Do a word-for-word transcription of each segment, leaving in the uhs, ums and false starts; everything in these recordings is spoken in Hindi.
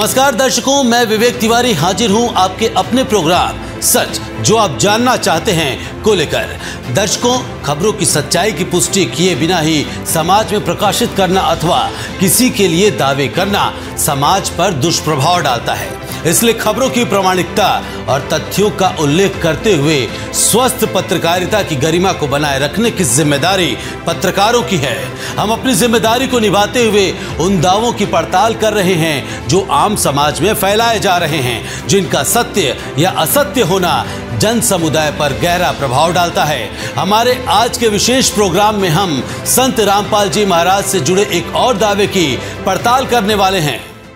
नमस्कार दर्शकों, मैं विवेक तिवारी हाजिर हूं आपके अपने प्रोग्राम सच जो आप जानना चाहते हैं को लेकर। दर्शकों, खबरों की सच्चाई की पुष्टि किए बिना ही समाज में प्रकाशित करना अथवा किसी के लिए दावे करना समाज पर दुष्प्रभाव डालता है। इसलिए खबरों की प्रामाणिकता और तथ्यों का उल्लेख करते हुए स्वस्थ पत्रकारिता की गरिमा को बनाए रखने की जिम्मेदारी पत्रकारों की है। हम अपनी जिम्मेदारी को निभाते हुए उन दावों की पड़ताल कर रहे हैं जो आम समाज में फैलाए जा रहे हैं, जिनका सत्य या असत्य होना जन समुदाय पर गहरा प्रभाव डालता है। हमारे आज के विशेष प्रोग्राम में हम संत रामपाल जी महाराज से जुड़े एक और दावे की पड़ताल करने वाले हैं।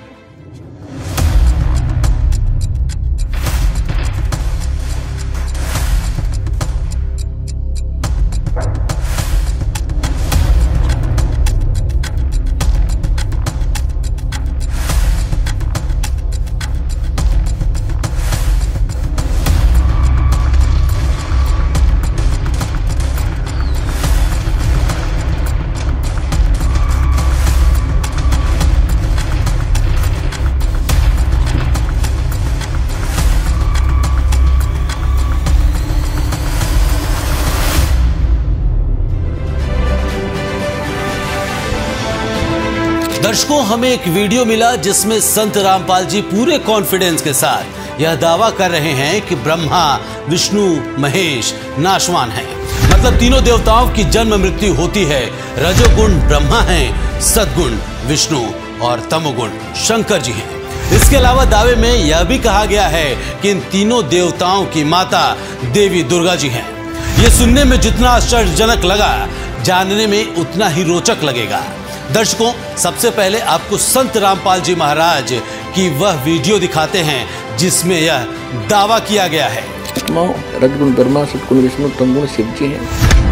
दर्शकों, हमें एक वीडियो मिला जिसमें संत रामपाल जी पूरे कॉन्फिडेंस के साथ यह दावा कर रहे हैं कि ब्रह्मा, विष्णु, महेश नाशवान हैं। मतलब तीनों देवताओं की जन्म मृत्यु होती है। रजोगुण ब्रह्मा हैं, सद्गुण विष्णु और तमोगुण शंकर जी हैं। इसके अलावा दावे में यह भी कहा गया है कि इन तीनों देवताओं की माता देवी दुर्गा जी हैं। यह सुनने में जितना आश्चर्यजनक लगा, जानने में उतना ही रोचक लगेगा। दर्शकों, सबसे पहले आपको संत रामपाल जी महाराज की वह वीडियो दिखाते हैं जिसमें यह दावा किया गया है। रजगुण ब्रह्मा, सतगुण विष्णु, तमगुण शिव जी हैं।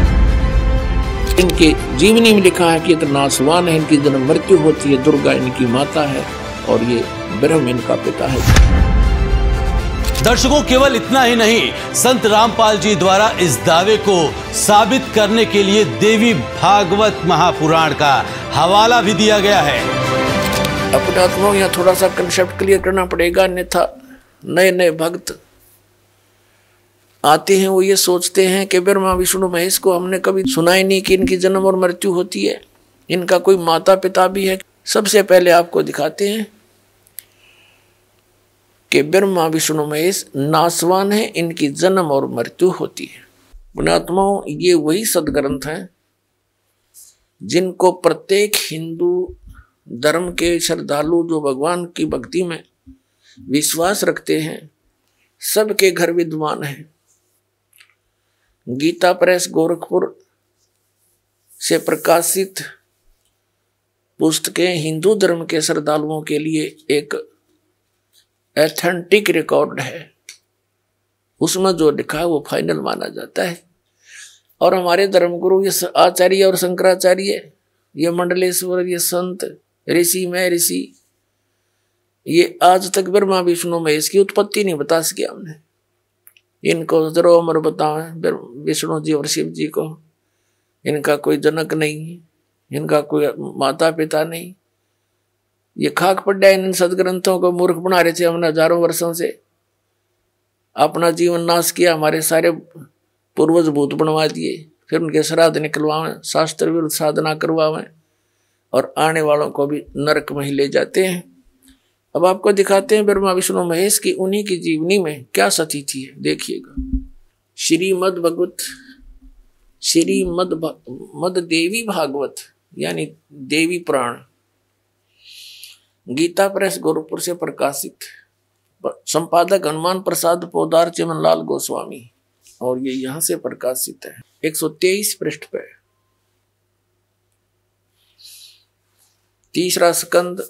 इनके जीवनी में लिखा है कि ये नासवान है, इनकी जन्म मृत्यु होती है, दुर्गा इनकी माता है और ये ब्रह्म इनका पिता है। दर्शकों, केवल इतना ही नहीं, संत रामपाल जी द्वारा इस दावे को साबित करने के लिए देवी भागवत महापुराण का हवाला भी दिया गया है। अपने आत्माओं यहाँ थोड़ा सा कंसेप्ट क्लियर करना पड़ेगा, अन्यथा नए नए भक्त आते हैं, वो ये सोचते हैं कि ब्रह्मा, विष्णु, महेश को हमने कभी सुना ही नहीं कि इनकी जन्म और मृत्यु होती है, इनका कोई माता पिता भी है। सबसे पहले आपको दिखाते हैं कि ब्रह्मा, विष्णु, महेश नासवान है, इनकी जन्म और मृत्यु होती है। पुण्यात्माओं, ये वही सदग्रंथ हैं जिनको प्रत्येक हिंदू धर्म के श्रद्धालु जो भगवान की भक्ति में विश्वास रखते हैं, सबके घर विद्वान हैं। गीता प्रेस गोरखपुर से प्रकाशित पुस्तकें हिंदू धर्म के श्रद्धालुओं के लिए एक एथेंटिक रिकॉर्ड है। उसमें जो लिखा है वो फाइनल माना जाता है। और हमारे धर्मगुरु ये आचार्य और शंकराचार्य, ये मंडलेश्वर, ये संत ऋषि में ऋषि, ये आज तक ब्रह्मा, विष्णु, महेश की उत्पत्ति नहीं बता सके हमने। इनको जरो अमर बतावे विष्णु जी और शिव जी को, इनका कोई जनक नहीं, इनका कोई माता पिता नहीं। ये खाक पड्डा इन सदग्रंथों को मूर्ख बना रहे थे हमने हजारों वर्षों से। अपना जीवन नाश किया, हमारे सारे पूर्वज भूत बनवा दिए, फिर उनके श्राद्ध निकलवावें, शास्त्र विरुद्ध साधना करवावें और आने वालों को भी नरक में ही ले जाते हैं। अब आपको दिखाते हैं ब्रह्मा, विष्णु, महेश की उन्हीं की जीवनी में क्या स्थिति है, देखिएगा। श्रीमद भगवत श्रीमद मद देवी भागवत यानी देवी पुराण, गीता प्रेस गोरखपुर से प्रकाशित, संपादक हनुमान प्रसाद पोदार चिमनलाल गोस्वामी, और ये यहां से प्रकाशित है एक सौ तेईस पृष्ठ पे। तीसरा स्कंद।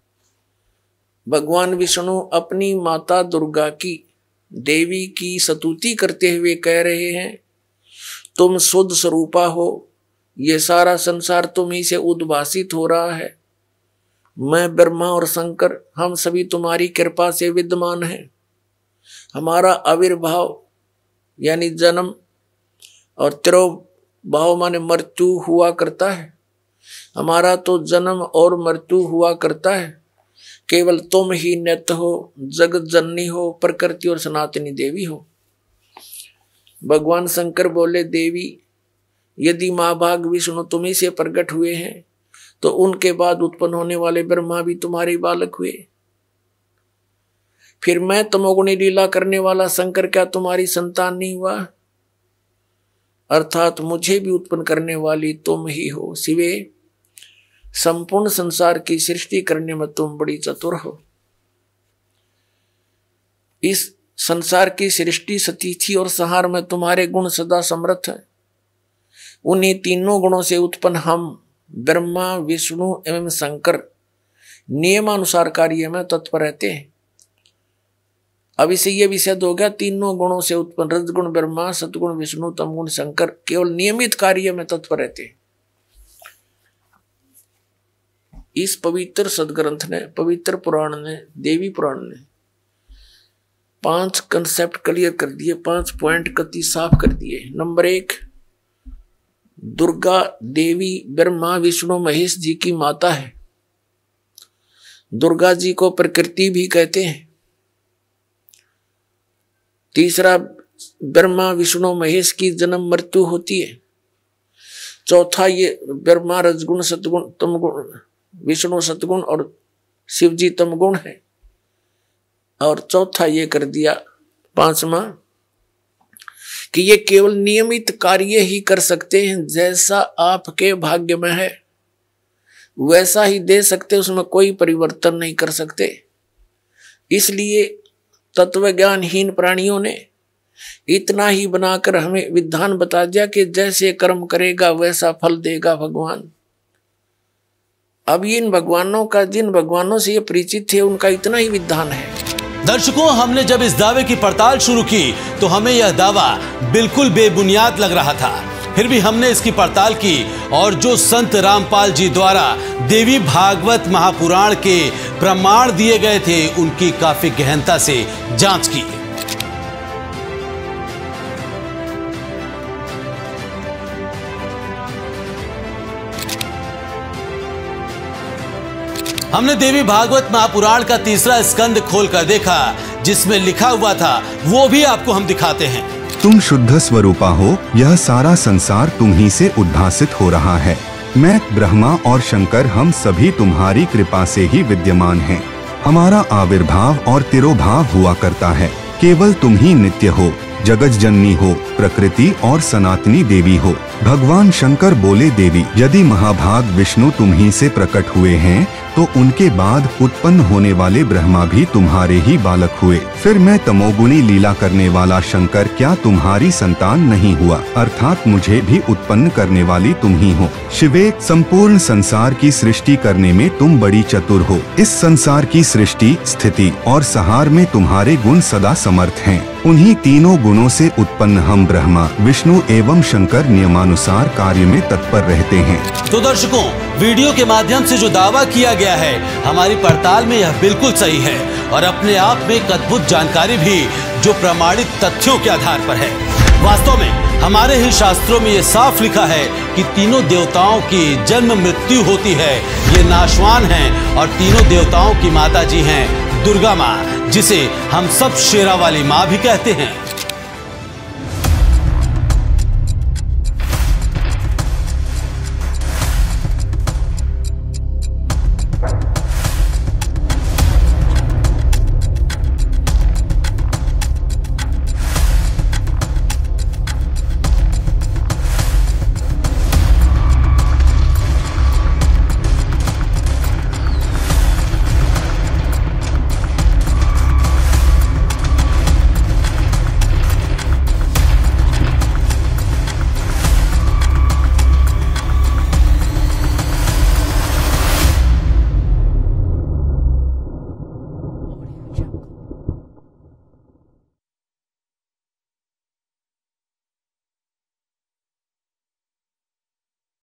भगवान विष्णु अपनी माता दुर्गा की, देवी की स्तुति करते हुए कह रहे हैं, तुम शुद्ध स्वरूपा हो, ये सारा संसार तुम ही से उद्भासित हो रहा है। मैं ब्रह्मा और शंकर, हम सभी तुम्हारी कृपा से विद्यमान हैं। हमारा आविर्भाव यानी जन्म और तिरोभाव माने मृत्यु हुआ करता है। हमारा तो जन्म और मृत्यु हुआ करता है, केवल तुम ही नित्य हो, जगत जननी हो, प्रकृति और सनातनी देवी हो। भगवान शंकर बोले, देवी यदि महाभाग विष्णु तुम्ही से प्रकट हुए हैं तो उनके बाद उत्पन्न होने वाले ब्रह्मा भी तुम्हारे बालक हुए। फिर मैं तमोगुणी लीला करने वाला शंकर क्या तुम्हारी संतान नहीं हुआ? अर्थात मुझे भी उत्पन्न करने वाली तुम ही हो। शिवे, संपूर्ण संसार की सृष्टि करने में तुम बड़ी चतुर हो। इस संसार की सृष्टि, सतिथि और संहार में तुम्हारे गुण सदा समर्थ है। उन्हीं तीनों गुणों से उत्पन्न हम ब्रह्मा, विष्णु एवं शंकर नियमानुसार कार्य में तत्पर रहते हैं। अब इसे यह भी सिद्ध हो गया, तीनों गुणों से उत्पन्न रजगुण ब्रह्मा, सतगुण विष्णु, तमगुण शंकर केवल नियमित कार्य में तत्पर रहते हैं। इस पवित्र सदग्रंथ ने, पवित्र पुराण ने, देवी पुराण ने पांच कंसेप्ट क्लियर कर दिए, पांच पॉइंट कति साफ कर दिए। नंबर एक, दुर्गा देवी ब्रह्मा विष्णु महेश जी की माता है। दुर्गा जी को प्रकृति भी कहते हैं। तीसरा, ब्रह्मा विष्णु महेश की जन्म मृत्यु होती है। चौथा, ये ब्रह्मा रजगुण सतगुण तमगुण, विष्णु सतगुण और शिव जी तमगुण है। और चौथा ये कर दिया, पांचवा, कि ये केवल नियमित कार्य ही कर सकते हैं। जैसा आपके भाग्य में है वैसा ही दे सकते, उसमें कोई परिवर्तन नहीं कर सकते। इसलिए तत्व ज्ञानहीन प्राणियों ने इतना ही बनाकर हमें विधान बता दिया कि जैसे कर्म करेगा वैसा फल देगा भगवान। अब इन भगवानों का, जिन भगवानों से ये परिचित थे, उनका इतना ही विधान है। दर्शकों, हमने जब इस दावे की पड़ताल शुरू की तो हमें यह दावा बिल्कुल बेबुनियाद लग रहा था। फिर भी हमने इसकी पड़ताल की और जो संत रामपाल जी द्वारा देवी भागवत महापुराण के प्रमाण दिए गए थे उनकी काफी गहनता से जांच की। हमने देवी भागवत महापुराण का तीसरा स्कंद खोलकर देखा जिसमें लिखा हुआ था, वो भी आपको हम दिखाते हैं। तुम शुद्ध स्वरूपा हो, यह सारा संसार तुम ही से उद्भासित हो रहा है। मैं, ब्रह्मा और शंकर, हम सभी तुम्हारी कृपा से ही विद्यमान हैं। हमारा आविर्भाव और तिरोभाव हुआ करता है। केवल तुम ही नित्य हो, जगत जननी हो, प्रकृति और सनातनी देवी हो। भगवान शंकर बोले, देवी यदि महाभाग विष्णु तुम ही से प्रकट हुए हैं तो उनके बाद उत्पन्न होने वाले ब्रह्मा भी तुम्हारे ही बालक हुए। फिर मैं तमोगुणी लीला करने वाला शंकर क्या तुम्हारी संतान नहीं हुआ? अर्थात मुझे भी उत्पन्न करने वाली तुम ही हो। शिवे, संपूर्ण संसार की सृष्टि करने में तुम बड़ी चतुर हो। इस संसार की सृष्टि, स्थिति और संहार में तुम्हारे गुण सदा समर्थ हैं। उन्हीं तीनों गुणों से उत्पन्न हम ब्रह्मा, विष्णु एवं शंकर नियमानुसार कार्य में तत्पर रहते हैं। तो दर्शकों, वीडियो के माध्यम से जो दावा किया गया है, हमारी पड़ताल में यह बिल्कुल सही है और अपने आप में एक अद्भुत जानकारी भी जो प्रमाणित तथ्यों के आधार पर है। वास्तव में हमारे ही शास्त्रों में ये साफ लिखा है कि तीनों देवताओं की जन्म मृत्यु होती है, ये नाशवान हैं और तीनों देवताओं की माता जी हैं दुर्गा माँ, जिसे हम सब शेरा वाली माँ भी कहते हैं।